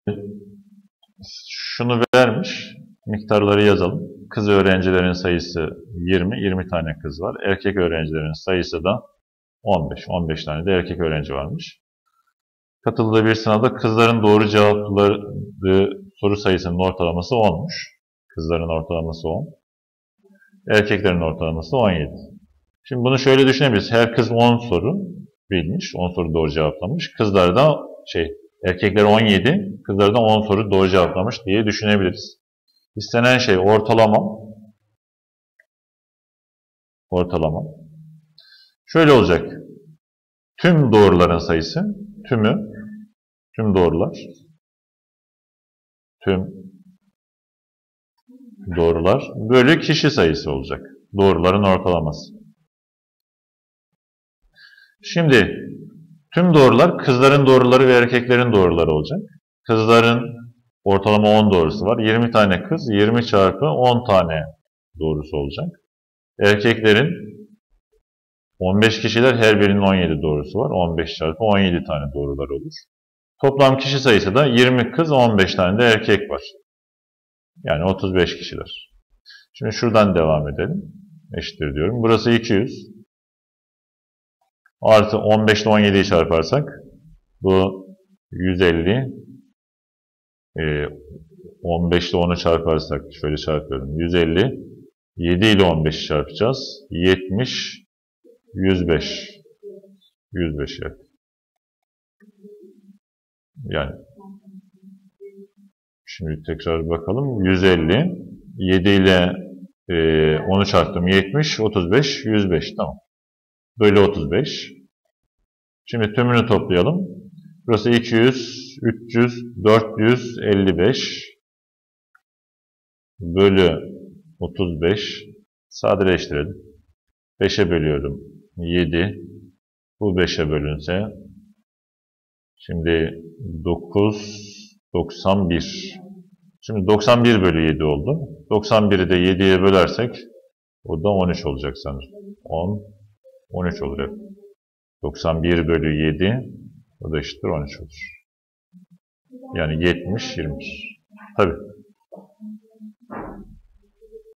şunu vermiş. Miktarları yazalım. Kız öğrencilerin sayısı 20. 20 tane kız var. Erkek öğrencilerin sayısı da 15. 15 tane de erkek öğrenci varmış. Katıldığı bir sınavda kızların doğru cevapladığı soru sayısının ortalaması 10'muş. Kızların ortalaması 10. Erkeklerin ortalaması 17. Şimdi bunu şöyle düşünebiliriz. Her kız 10 soru bilmiş. 10 soru doğru cevaplamış. Erkekler 17, kızlar da 10 soru doğru cevaplamış diye düşünebiliriz. İstenen şey ortalama. Ortalama. Şöyle olacak. Tüm doğruların sayısı, tüm doğrular, tüm doğrular bölü kişi sayısı olacak. Doğruların ortalaması. Şimdi tüm doğrular kızların doğruları ve erkeklerin doğruları olacak. Kızların ortalama 10 doğrusu var. 20 tane kız, 20 çarpı 10 tane doğrusu olacak. Erkeklerin 15 kişiler, her birinin 17 doğrusu var. 15 çarpı 17 tane doğrular olur. Toplam kişi sayısı da 20 kız, 15 tane de erkek var. Yani 35 kişiler. Şimdi şuradan devam edelim. Eşittir diyorum. Burası 200. Artı 15 ile 17'yi çarparsak bu 150. 15 ile 10'u çarparsak şöyle çarpıyorum. 150. 7 ile 15'i çarpacağız. 70. 105. 105 evet. Yani şimdi tekrar bakalım. 150. 7 ile 10'u çarptım. 70. 35. 105. Tamam. Bölü 35. Şimdi tümünü toplayalım. Burası 200, 300, 455 bölü 35. Sadeleştirelim. 5'e bölüyorum. 7. Bu 5'e bölünse. Şimdi 9, 91. Şimdi 91 bölü 7 oldu. 91'i de 7'ye bölersek o da 13 olacak sanırım. 10, 13 olacak. 91 bölü 7 o da eşittir 13 olur. Yani 70, 20. Tabii.